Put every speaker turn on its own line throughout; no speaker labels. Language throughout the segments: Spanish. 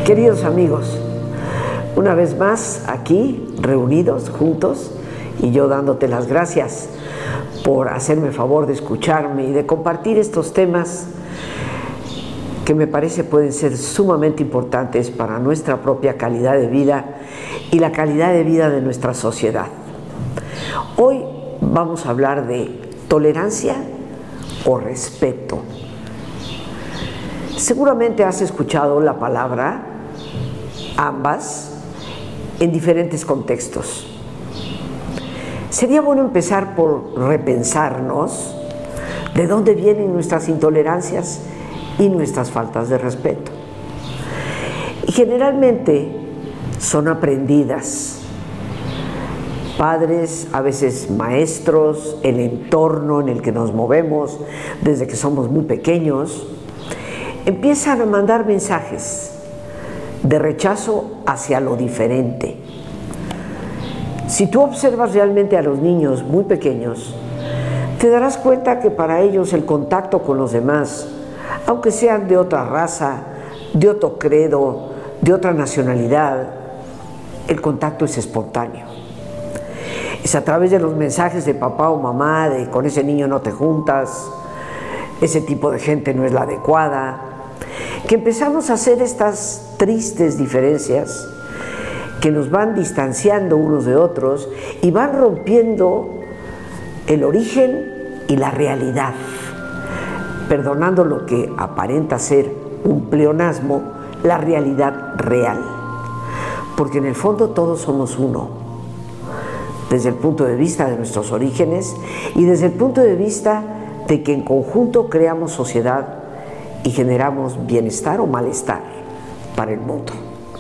Queridos amigos, una vez más aquí reunidos juntos y yo dándote las gracias por hacerme favor de escucharme y de compartir estos temas que me parece pueden ser sumamente importantes para nuestra propia calidad de vida y la calidad de vida de nuestra sociedad. Hoy vamos a hablar de tolerancia o respeto. Seguramente has escuchado la palabra, ambas, en diferentes contextos. Sería bueno empezar por repensarnos de dónde vienen nuestras intolerancias y nuestras faltas de respeto. Y generalmente son aprendidas. Padres, a veces maestros, el entorno en el que nos movemos desde que somos muy pequeños, empiezan a mandar mensajes de rechazo hacia lo diferente. Si tú observas realmente a los niños muy pequeños, te darás cuenta que para ellos el contacto con los demás, aunque sean de otra raza, de otro credo, de otra nacionalidad, el contacto es espontáneo. Es a través de los mensajes de papá o mamá, de con ese niño no te juntas, ese tipo de gente no es la adecuada, que empezamos a hacer estas tristes diferencias que nos van distanciando unos de otros y van rompiendo el origen y la realidad, perdonando lo que aparenta ser un pleonasmo, la realidad real, porque en el fondo todos somos uno, desde el punto de vista de nuestros orígenes y desde el punto de vista de que en conjunto creamos sociedad y generamos bienestar o malestar para el mundo.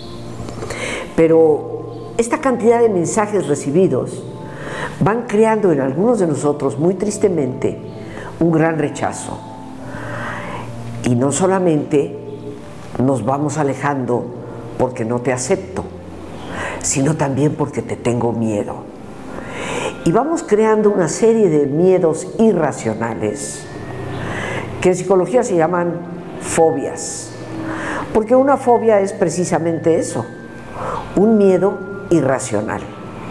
Pero esta cantidad de mensajes recibidos van creando en algunos de nosotros, muy tristemente, un gran rechazo. Y no solamente nos vamos alejando porque no te acepto, sino también porque te tengo miedo. Y vamos creando una serie de miedos irracionales que en psicología se llaman fobias, porque una fobia es precisamente eso, un miedo irracional.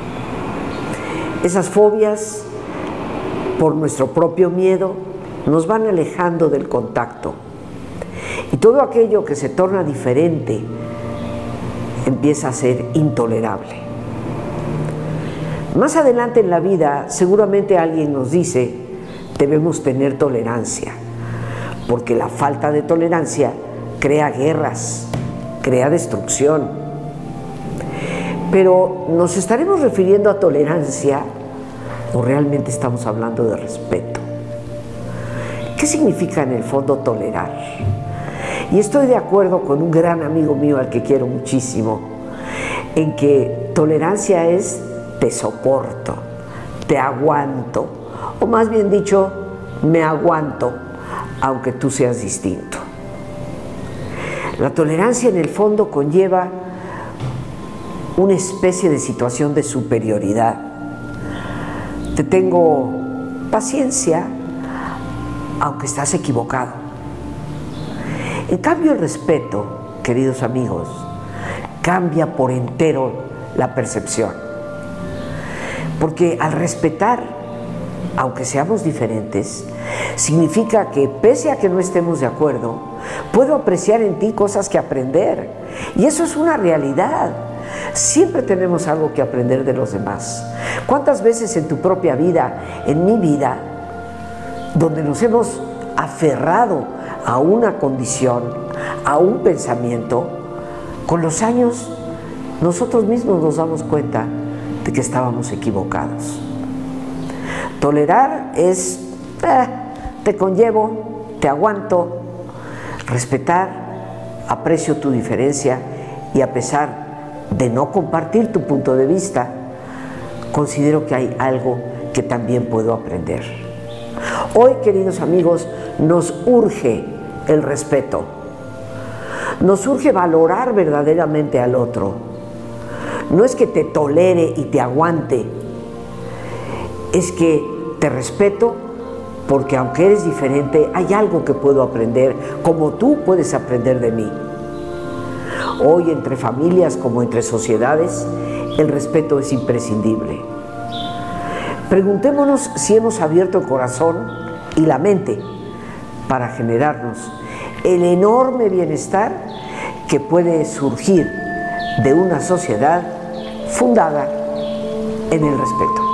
Esas fobias, por nuestro propio miedo, nos van alejando del contacto, y todo aquello que se torna diferente empieza a ser intolerable. Más adelante en la vida, seguramente alguien nos dice, debemos tener tolerancia, porque la falta de tolerancia crea guerras, crea destrucción. Pero ¿nos estaremos refiriendo a tolerancia o realmente estamos hablando de respeto? ¿Qué significa en el fondo tolerar? Y estoy de acuerdo con un gran amigo mío al que quiero muchísimo, en que tolerancia es te soporto, te aguanto, o más bien dicho, me aguanto, aunque tú seas distinto. La tolerancia en el fondo conlleva una especie de situación de superioridad. Te tengo paciencia, aunque estás equivocado. En cambio, el respeto, queridos amigos, cambia por entero la percepción. Porque al respetar, aunque seamos diferentes, significa que pese a que no estemos de acuerdo, puedo apreciar en ti cosas que aprender. Y eso es una realidad. Siempre tenemos algo que aprender de los demás. ¿Cuántas veces en tu propia vida, en mi vida, donde nos hemos aferrado a una condición, a un pensamiento, con los años nosotros mismos nos damos cuenta de que estábamos equivocados? Tolerar es, te conllevo, te aguanto. Respetar, aprecio tu diferencia y a pesar de no compartir tu punto de vista, considero que hay algo que también puedo aprender. Hoy, queridos amigos, nos urge el respeto. Nos urge valorar verdaderamente al otro. No es que te tolere y te aguante, es que te respeto porque aunque eres diferente, hay algo que puedo aprender, como tú puedes aprender de mí. Hoy, entre familias como entre sociedades, el respeto es imprescindible. Preguntémonos si hemos abierto el corazón y la mente para generarnos el enorme bienestar que puede surgir de una sociedad fundada en el respeto.